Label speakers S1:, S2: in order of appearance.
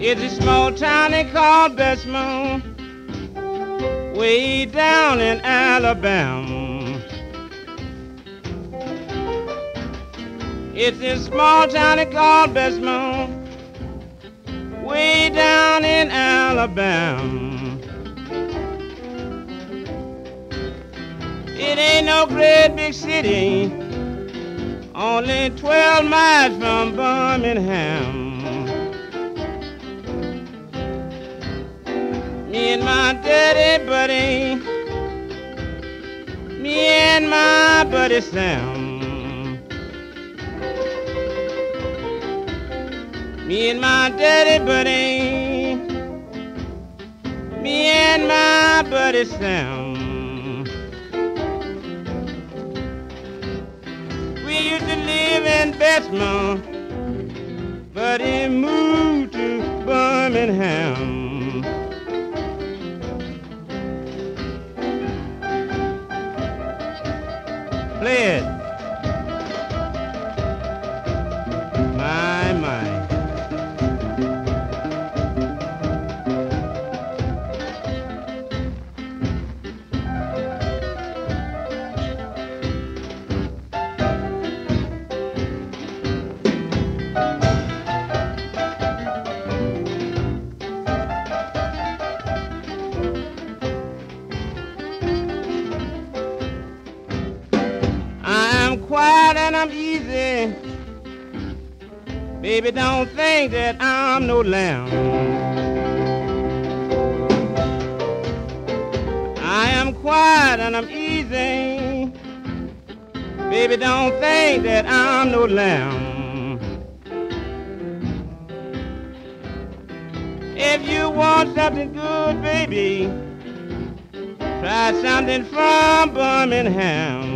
S1: It's a small town they call Bessemer, way down in Alabama. It's a small town they call Bessemer, way down in Alabama. It ain't no great big city, only 12 miles from Birmingham. Me and my daddy buddy, me and my buddy Sam. Me and my daddy buddy, me and my buddy Sam. We used to live in Bessemer, but he moved to Birmingham. Play it. My, my. I'm quiet and I'm easy. Baby, don't think that I'm no lamb. I am quiet and I'm easy. Baby, don't think that I'm no lamb. If you want something good, baby, try something from Birmingham.